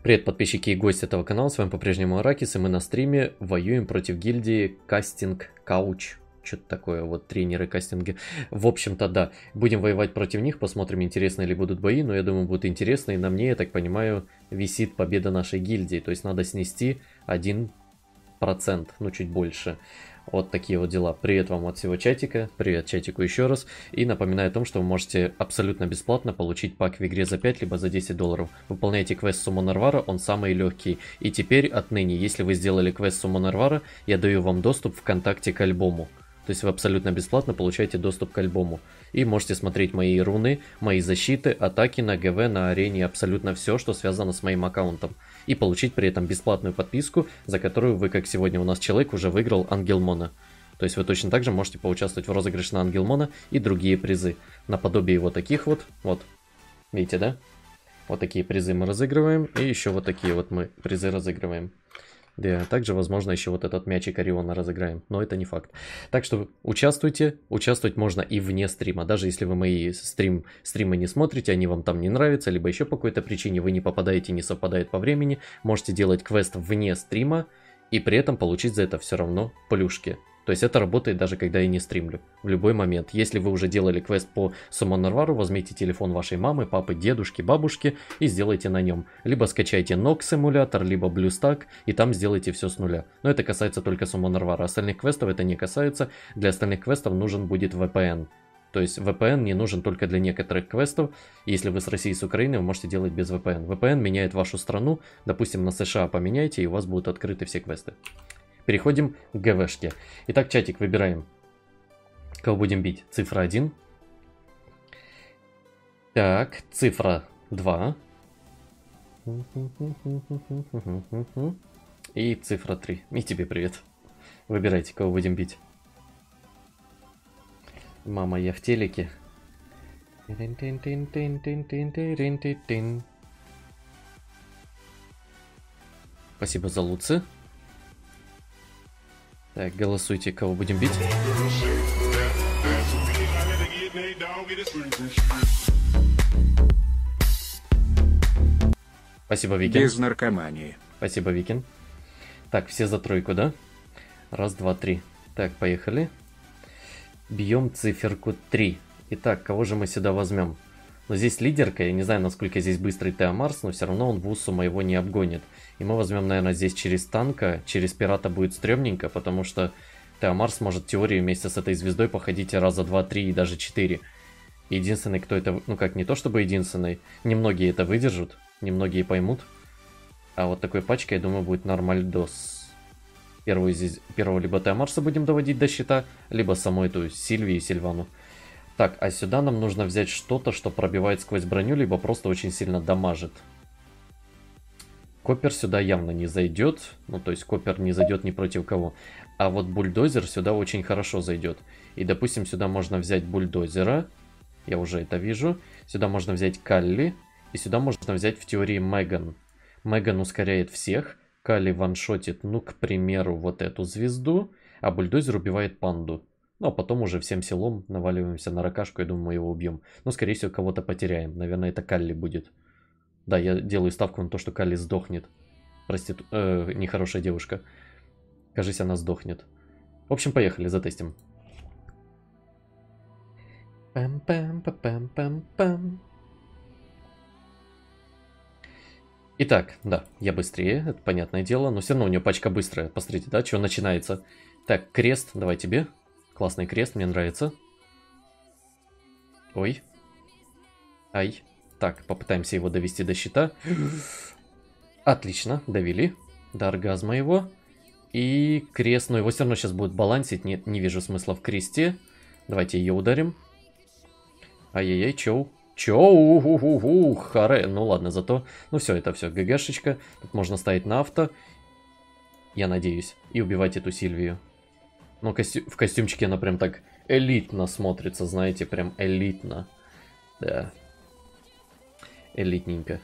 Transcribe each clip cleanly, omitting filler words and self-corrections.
Привет, подписчики и гости этого канала, с вами по-прежнему Аракис, и мы на стриме воюем против гильдии Кастинг Кауч. Что-то такое, вот тренеры кастинги. В общем-то, да, будем воевать против них, посмотрим, интересные ли будут бои, но я думаю, будут интересные. На мне, я так понимаю, висит победа нашей гильдии, то есть надо снести 1%, ну чуть больше. Вот такие вот дела. Привет вам от всего чатика, привет чатику еще раз. И напоминаю о том, что вы можете абсолютно бесплатно получить пак в игре за 5 либо за 10 долларов. Выполняйте квест Суммон Арвара, он самый легкий. И теперь отныне, если вы сделали квест Суммон Арвара, я даю вам доступ ВКонтакте к альбому. То есть вы абсолютно бесплатно получаете доступ к альбому. И можете смотреть мои руны, мои защиты, атаки на ГВ, на арене, абсолютно все, что связано с моим аккаунтом. И получить при этом бесплатную подписку, за которую вы, как сегодня у нас человек, уже выиграл Ангелмона. То есть вы точно так же можете поучаствовать в розыгрыше на Ангелмона и другие призы. Наподобие вот таких вот, видите, да? Вот такие призы мы разыгрываем, и еще вот такие вот мы призы разыгрываем. Да, также, возможно, еще вот этот мячик Ориона разыграем, но это не факт. Так что участвуйте, участвовать можно и вне стрима. Даже если вы мои стримы не смотрите, они вам там не нравятся, либо еще по какой-то причине вы не попадаете, не совпадает по времени, можете делать квест вне стрима и при этом получить за это все равно плюшки. То есть это работает даже когда я не стримлю, в любой момент. Если вы уже делали квест по Суммон Арвару, возьмите телефон вашей мамы, папы, дедушки, бабушки и сделайте на нем. Либо скачайте Nox эмулятор, либо BlueStack и там сделайте все с нуля. Но это касается только Суммон Арвара, остальных квестов это не касается. Для остальных квестов нужен будет VPN. То есть VPN не нужен только для некоторых квестов. Если вы с России и с Украины, вы можете делать без VPN. VPN меняет вашу страну, допустим, на США поменяйте, и у вас будут открыты все квесты. Переходим к ГВшке. Итак, чатик, выбираем, кого будем бить. Цифра 1. Так, цифра 2. И цифра 3. И тебе привет. Выбирайте, кого будем бить. Мама, я в телеке. Спасибо за луцы. Так, голосуйте, кого будем бить. Спасибо, Викин. Без наркомании. Спасибо, Викин. Так, все за тройку, да? Раз, два, три. Так, поехали. Бьем циферку 3. Итак, кого же мы сюда возьмем? Но здесь лидерка, я не знаю, насколько здесь быстрый Теомарс, но все равно он Вусу моего не обгонит. И мы возьмем, наверное, здесь через танка, через пирата будет стрёмненько, потому что Теомарс может в теории вместе с этой звездой походить раза 2, 3 и даже 4. Единственный, кто это, ну как, не то чтобы единственный, немногие это выдержат, немногие поймут. А вот такой пачкой, я думаю, будет нормальдос. Первого либо Теомарса будем доводить до щита, либо саму эту Сильвию и Сильвану. Так, а сюда нам нужно взять что-то, что пробивает сквозь броню, либо просто очень сильно дамажит. Коппер сюда явно не зайдет. Ну, то есть Коппер не зайдет ни против кого. А вот Бульдозер сюда очень хорошо зайдет. И, допустим, сюда можно взять Бульдозера. Я уже это вижу. Сюда можно взять Калли. И сюда можно взять в теории Меган. Меган ускоряет всех. Калли ваншотит, ну, к примеру, вот эту звезду. А Бульдозер убивает панду. Ну, а потом уже всем селом наваливаемся на ракашку, я думаю, мы его убьем. Но, скорее всего, кого-то потеряем. Наверное, это Калли будет. Да, я делаю ставку на то, что Калли сдохнет. Нехорошая девушка. Кажись, она сдохнет. В общем, поехали, затестим. Пам-пам-пам-пам-пам. Итак, да, я быстрее, это понятное дело. Но все равно у нее пачка быстрая. Посмотрите, да, что начинается. Так, крест, давай тебе. Классный крест, мне нравится. Ой. Ай. Так, попытаемся его довести до щита. Отлично, довели. До оргазма его. И крест, но его все равно сейчас будет балансить. Нет, не вижу смысла в кресте. Давайте ее ударим. Ай-яй-яй, чоу. Чоу, харе. Ну ладно, зато... Ну все, это все, ГГшечка. Тут можно ставить на авто. Я надеюсь. И убивать эту Сильвию. Но в костюмчике она прям так элитно смотрится, знаете, прям элитно. Да. Элитненько.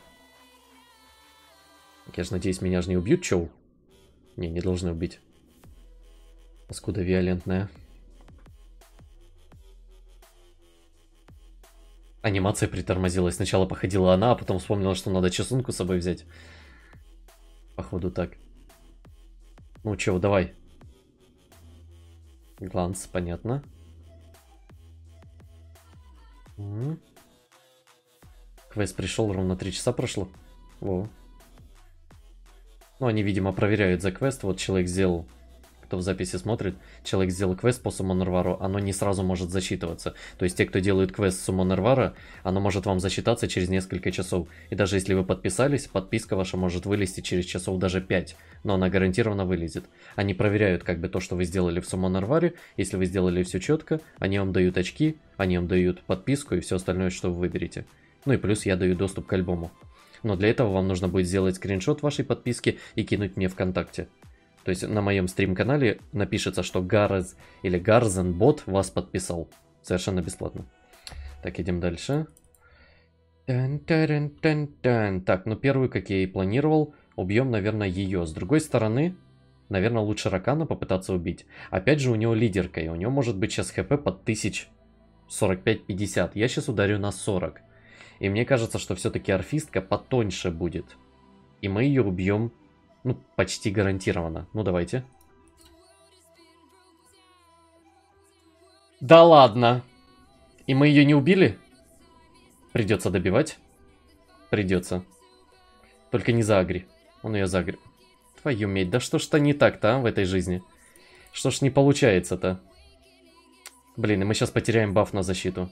Я же надеюсь, меня же не убьют, чоу? Не должны убить. Паскуда виолентная. Анимация притормозилась. Сначала походила она, а потом вспомнила, что надо чесунку с собой взять. Походу так. Ну чё, давай. Гланс, понятно. Квест пришел, ровно 3 часа прошло. Во. Ну, они, видимо, проверяют за квест. Вот человек сделал, кто в записи смотрит, человек сделал квест по Суммонервару, оно не сразу может засчитываться. То есть те, кто делает квест Суммонервара, оно может вам засчитаться через несколько часов. И даже если вы подписались, подписка ваша может вылезти через часов даже 5, но она гарантированно вылезет. Они проверяют как бы то, что вы сделали в Суммонерваре. Если вы сделали все четко, они вам дают очки, они вам дают подписку и все остальное, что вы выберете. Ну и плюс я даю доступ к альбому. Но для этого вам нужно будет сделать скриншот вашей подписки и кинуть мне ВКонтакте. То есть на моем стрим-канале напишется, что Гарз или Гарзен бот вас подписал. Совершенно бесплатно. Так, идем дальше. Так, ну первую, как я и планировал, убьем, наверное, ее. С другой стороны, наверное, лучше Ракана попытаться убить. Опять же, у него лидерка, и у него может быть сейчас хп под 1045-50. Я сейчас ударю на 40. И мне кажется, что все-таки орфистка потоньше будет. И мы ее убьем, ну, почти гарантированно. Ну, давайте. Да ладно. И мы ее не убили? Придется добивать. Придется. Только не заагри. Он ее заагри. Твою медь, да что ж-то не так-то, а, в этой жизни? Что ж не получается-то? Блин, и мы сейчас потеряем баф на защиту.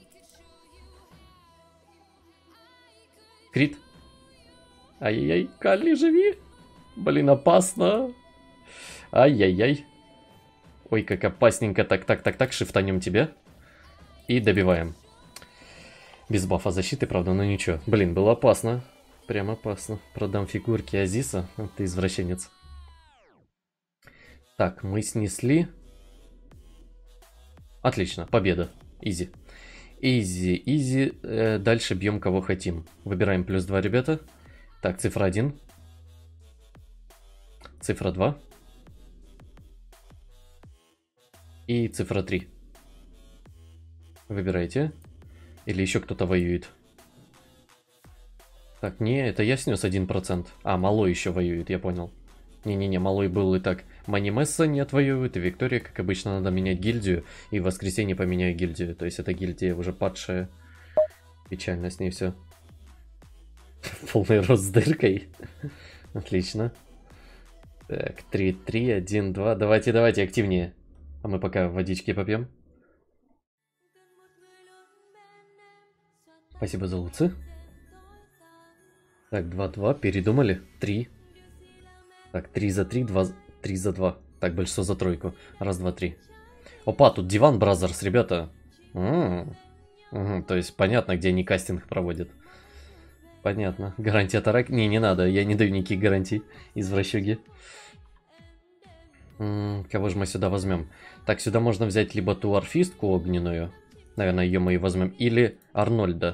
Крит. Ай-яй-яй, Калли, живи. Блин, опасно. Ай-яй-яй. Ой, как опасненько. Так, шифтанем тебя. И добиваем. Без бафа защиты, правда, но ничего. Блин, было опасно. Прям опасно. Продам фигурки Азиса. Ты извращенец. Так, мы снесли. Отлично, победа. Изи. Изи. Дальше бьем кого хотим. Выбираем +2, ребята. Так, цифра 1. Цифра 2. И цифра 3. Выбирайте. Или еще кто-то воюет. Так, не, это я снес 1%. А, Малой еще воюет, я понял. Не-не-не, Малой был и так. Манимесса не отвоевывает, и Виктория, как обычно, надо менять гильдию. И в воскресенье поменяю гильдию. То есть эта гильдия уже падшая. Печально с ней все. Полный рост с дыркой. Отлично. Так, 3, 1, 2. Давайте, активнее. А мы пока водички попьем. Спасибо за луцы. Так, 2-2. Передумали. 3. Так, 3 за 3, 3 за 2. Так, большинство за тройку. Раз, два, три. Опа, тут Диван Бразерс, ребята. Угу, то есть понятно, где они кастинг проводят. Понятно. Гарантия Тарак. Не надо, я не даю никаких гарантий. Извращуги. Кого же мы сюда возьмем? Так, сюда можно взять либо ту орфистку огненную. Наверное, ее мы и возьмем. Или Арнольда.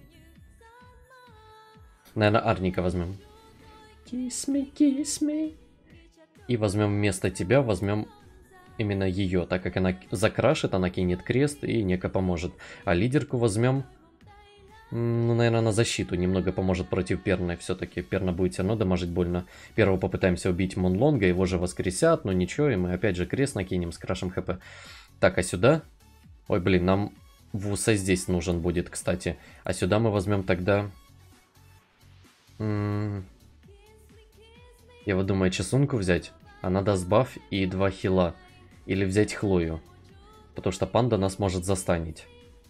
Наверное, Арника возьмем. Kiss me. И возьмем вместо тебя, возьмем именно ее. Так как она закрашит, она кинет крест и неко поможет. А лидерку возьмем, ну, наверное, на защиту. Немного поможет против Перны. Все-таки Перна будет все равно дамажить больно. Первого попытаемся убить Мунлонга, его же воскресят. Но ничего, и мы опять же крест накинем с крашем хп. Так, а сюда... Ой, блин, нам Вуса здесь нужен будет, кстати. А сюда мы возьмем тогда... Я вот думаю, чесунку взять. Она даст баф и 2 хила. Или взять Хлою. Потому что панда нас может застанить.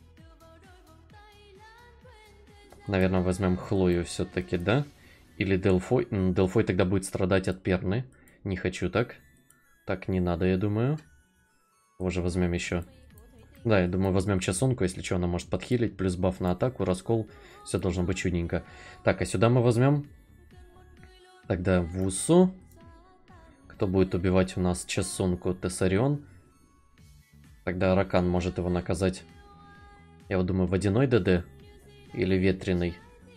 Наверное, возьмем Хлою все-таки, да? Или Делфой. Делфой тогда будет страдать от Перны. Не хочу так. Так не надо, я думаю. Его же возьмем еще. Да, я думаю, возьмем чесунку. Если что, она может подхилить. Плюс баф на атаку, раскол. Все должно быть чудненько. Так, а сюда мы возьмем... Тогда Вусу. Кто будет убивать у нас чесунку? Тессарион. Тогда Ракан может его наказать. Я вот думаю, водяной ДД или ветреный.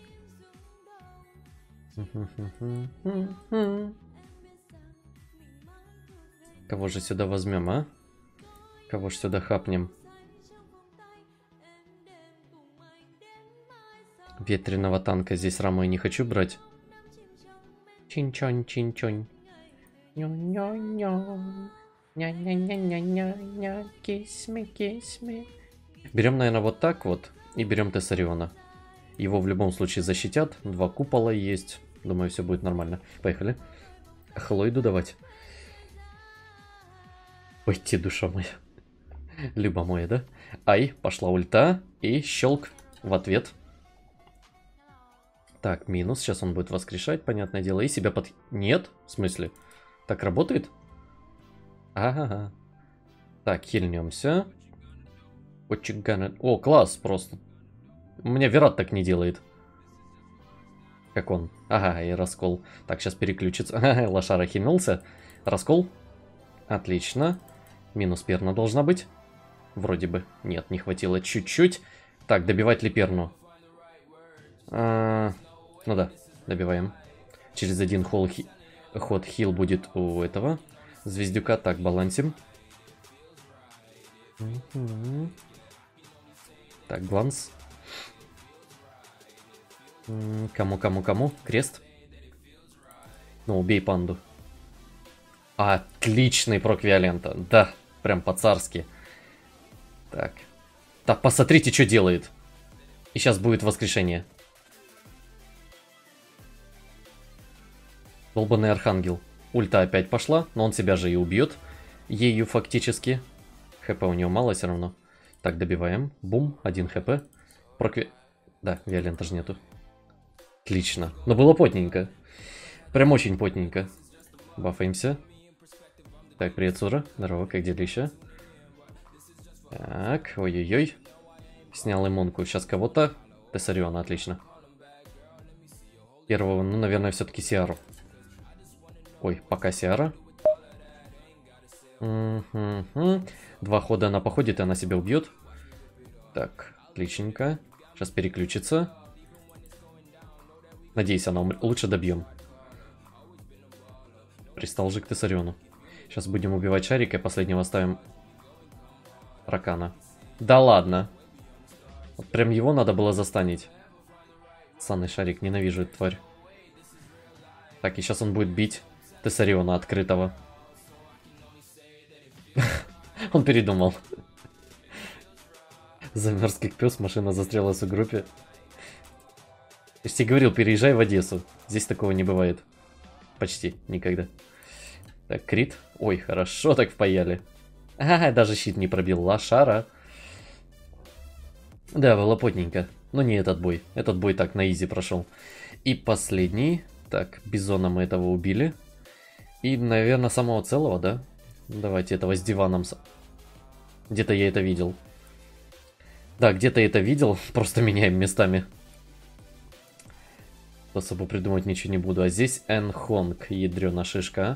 Кого же сюда возьмем, а? Кого же сюда хапнем? Ветреного танка здесь раму я не хочу брать. Чин-чонь, чин-чонь. Берем, наверное, вот так вот. И берем Тессариона. Его в любом случае защитят. 2 купола есть. Думаю, все будет нормально. Поехали. Хлойду давать. Пойти, душа моя. Люба моя, да? Ай, пошла ульта. И щелк в ответ. Так, минус. Сейчас он будет воскрешать, понятное дело. И себя под... Нет? В смысле? Так работает? Ага. Так, хильнемся. О, класс просто. У меня Верат так не делает. Как он? Ага, и раскол. Так, сейчас переключится. Ага, лошара хильнулся. Раскол. Отлично. Минус перна должна быть. Вроде бы. Нет, не хватило чуть-чуть. Так, добивать ли перну? Ну да, добиваем. Через один ход хил будет у этого звездюка. Так, балансим. Так, гланс. Кому? Крест. Ну, убей панду. Отличный прок Виолента. Да, прям по-царски. Так. Так, посмотрите, что делает. И сейчас будет воскрешение. Долбанный архангел. Ульта опять пошла, но он себя же и убьет. Ею фактически. ХП у него мало все равно. Так, добиваем. Бум, 1 хп. Да, Виолента же нету. Отлично. Но было потненько. Прям очень потненько. Бафаемся. Так, привет, Сура. Здорово, как делища? Так, ой-ой-ой. Снял иммунку. Сейчас кого-то. Тессариона, отлично. Первого, ну, наверное, все-таки Сиару. Ой, пока Сиара. 2 хода она походит, и она себя убьет. Так, отличненько. Сейчас переключится. Надеюсь, она умрет. Лучше добьем. Пристал же к Тессариону. Сейчас будем убивать шарика, и последнего ставим Ракана. Да ладно. Вот прям его надо было застанить. Санный шарик, ненавижу эту тварь. Так, и сейчас он будет бить Тессариона открытого. Он передумал. Замерз как пес, машина застрялась в группе. Я же тебе говорил, переезжай в Одессу. Здесь такого не бывает. Почти никогда. Так, крит. Ой, хорошо так впаяли. Ага, даже щит не пробил. Лошара. Да, было потненько. Но не этот бой. Этот бой так на изи прошел. И последний. Так, Бизона мы этого убили. И, наверное, самого целого, да? Давайте этого с диваном. Где-то я это видел. Да, где-то я это видел. Просто меняем местами. Особо придумать ничего не буду. А здесь Энхонг, ядрёна шишка.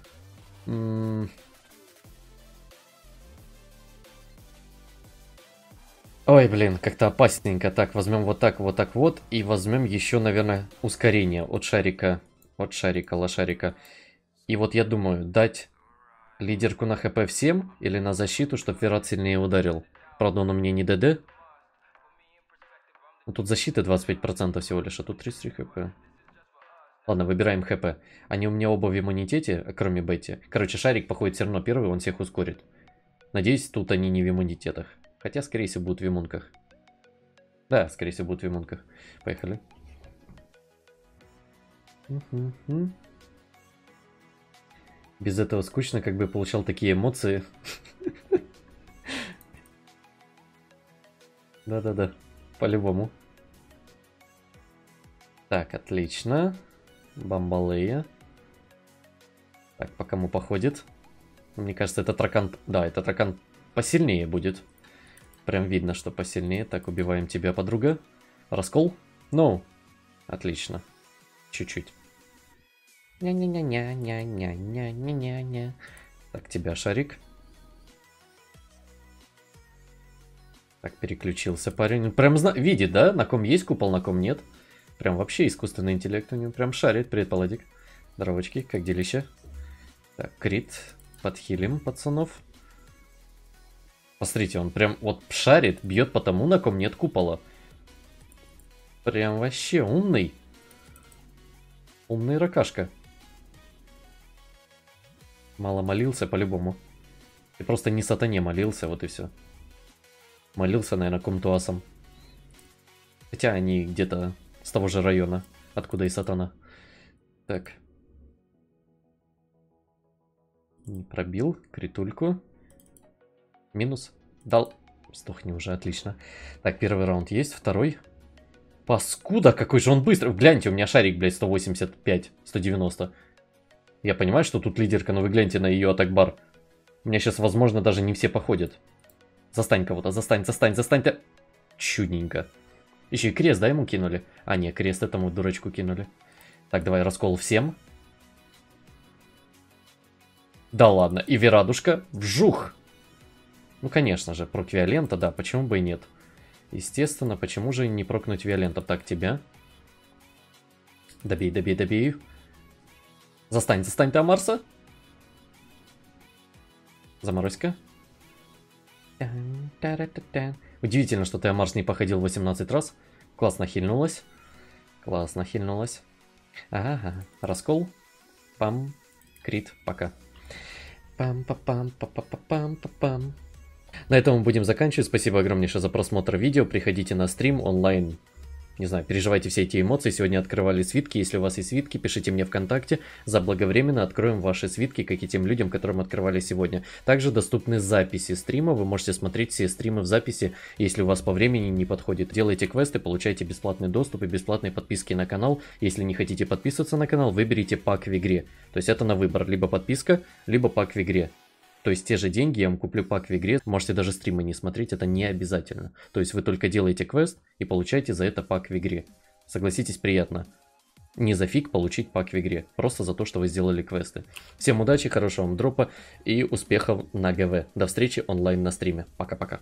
Ой, блин, как-то опасненько. Так, возьмем вот так вот. И возьмем еще, наверное, ускорение от шарика. От шарика, лошарика. И вот я думаю, дать лидерку на хп всем или на защиту, чтобы Верат сильнее ударил. Правда, он у меня не ДД. Ну, тут защиты 25% всего лишь, а тут 33 хп. Ладно, выбираем хп. Они у меня оба в иммунитете, кроме Бетти. Короче, шарик походит все равно первый, он всех ускорит. Надеюсь, тут они не в иммунитетах. Хотя, скорее всего, будут в иммунках. Да, скорее всего, будут в иммунках. Поехали. Без этого скучно, как бы получал такие эмоции. Да-да-да, по-любому. Так, отлично. Бамбалея. Так, по кому походит? Мне кажется, это Тракан... Да, это Тракан посильнее будет. Прям видно, что посильнее. Так, убиваем тебя, подруга. Раскол? Ну, отлично. Чуть-чуть. Ня-ня-ня-ня-ня-ня-ня-ня-ня. Так, тебя, шарик. Так, переключился парень. Прям видит, да? На ком есть купол, на ком нет. Прям вообще искусственный интеллект у него. Прям шарит. Привет, Паладик. Здоровочки, как делище? Так, крит. Подхилим пацанов. Посмотрите, он прям вот шарит, бьет по тому, на ком нет купола. Прям вообще умный. Умный ракашка. Мало молился по-любому. Ты просто не сатане молился, вот и все. Молился, наверное, комтуасом. Хотя они где-то с того же района, откуда и сатана. Так. Не пробил. Критульку. Минус. Дал. Сдохни уже, отлично. Так, первый раунд есть, второй. Паскуда, какой же он быстрый. Гляньте, у меня шарик, блядь, 185, 190. Я понимаю, что тут лидерка, но вы гляньте на ее атак-бар. У меня сейчас, возможно, даже не все походят. Застань кого-то, застань. Ты. Чудненько. Еще и крест, да, ему кинули? А, не, крест этому дурачку кинули. Так, давай раскол всем. Да ладно, и Верадушка. Вжух! Ну, конечно же, прок Виолента, да, почему бы и нет. Естественно, почему же не прокнуть Виолента? Так, тебя. Добей. Застань ты Амарса. Заморозь-ка. Удивительно, что ты Амарс не походил 18 раз. Классно хильнулась. Ага, раскол. Пам. Крит, пока. Пам-па-пам-па-па-пам-па-пам. На этом мы будем заканчивать. Спасибо огромнейшее за просмотр видео. Приходите на стрим онлайн. Не знаю, переживайте все эти эмоции. Сегодня открывали свитки. Если у вас есть свитки, пишите мне ВКонтакте. Заблаговременно откроем ваши свитки, как и тем людям, которым открывали сегодня. Также доступны записи стрима. Вы можете смотреть все стримы в записи, если у вас по времени не подходит. Делайте квесты, получайте бесплатный доступ и бесплатные подписки на канал. Если не хотите подписываться на канал, выберите пак в игре. То есть это на выбор. Либо подписка, либо пак в игре. То есть те же деньги я вам куплю пак в игре, можете даже стримы не смотреть, это не обязательно. То есть вы только делаете квест и получаете за это пак в игре. Согласитесь, приятно. Не за фиг получить пак в игре, просто за то, что вы сделали квесты. Всем удачи, хорошего вам дропа и успехов на ГВ. До встречи онлайн на стриме. Пока-пока.